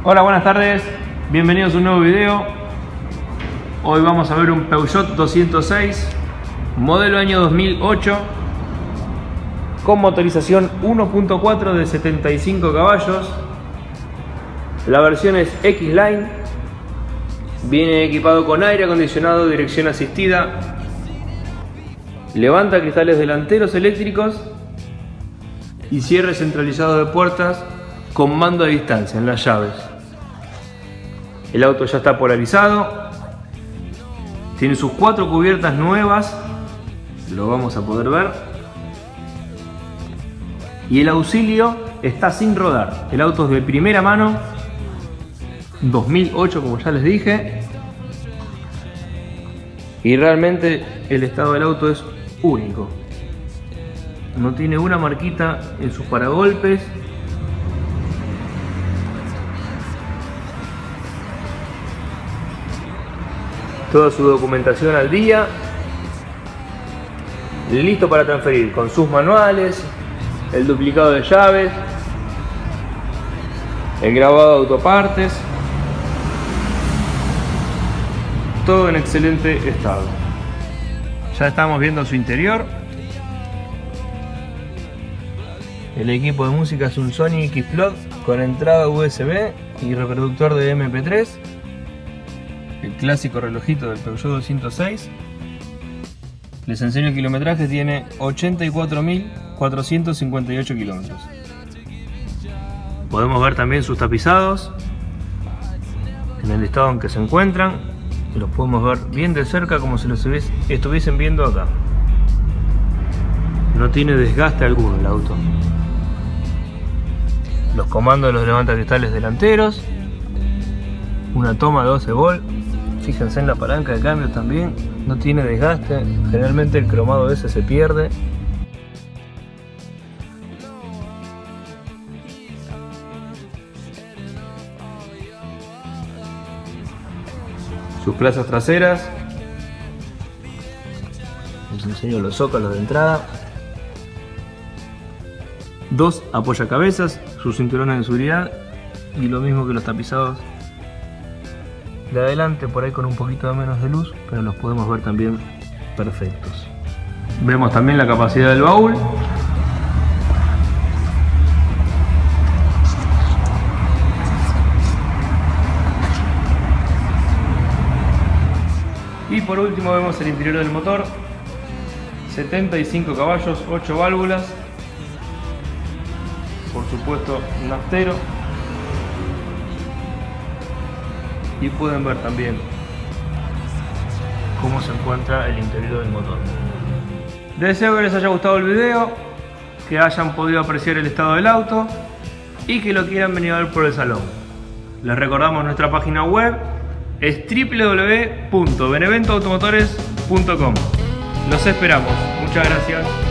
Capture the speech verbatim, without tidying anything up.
Hola, buenas tardes, bienvenidos a un nuevo video. Hoy vamos a ver un Peugeot doscientos seis, modelo año dos mil ocho, con motorización uno punto cuatro de setenta y cinco caballos. La versión es X-Line, viene equipado con aire acondicionado, dirección asistida, levanta cristales delanteros eléctricos y cierre centralizado de puertas con mando a distancia en las llaves. El auto ya está polarizado, tiene sus cuatro cubiertas nuevas, lo vamos a poder ver, y el auxilio está sin rodar. El auto es de primera mano, dos mil ocho como ya les dije, y realmente el estado del auto es único. No tiene una marquita en sus paragolpes. Toda su documentación al día. Listo para transferir con sus manuales, el duplicado de llaves, el grabado de autopartes. Todo en excelente estado. Ya estamos viendo su interior. El equipo de música es un Sony X-Plot con entrada U S B y reproductor de M P tres. El clásico relojito del Peugeot doscientos seis. Les enseño el kilometraje, tiene ochenta y cuatro mil cuatrocientos cincuenta y ocho kilómetros. Podemos ver también sus tapizados en el estado en que se encuentran. Los podemos ver bien de cerca, como si los estuviesen viendo acá. No tiene desgaste alguno el auto. Los comandos de los levantacristales delanteros, una toma de doce volts. Fíjense en la palanca de cambio también, no tiene desgaste. Generalmente el cromado ese se pierde. Sus plazas traseras. Les enseño los zócalos de entrada. Dos apoyacabezas, sus cinturones de seguridad y lo mismo que los tapizados de adelante, por ahí con un poquito de menos de luz, pero los podemos ver también perfectos. Vemos también la capacidad del baúl. Y por último vemos el interior del motor. setenta y cinco caballos, ocho válvulas. Por supuesto, naftero. Y pueden ver también cómo se encuentra el interior del motor. Deseo que les haya gustado el video, que hayan podido apreciar el estado del auto y que lo quieran venir a ver por el salón. Les recordamos nuestra página web es w w w punto benevento automotores punto com. Los esperamos. Muchas gracias.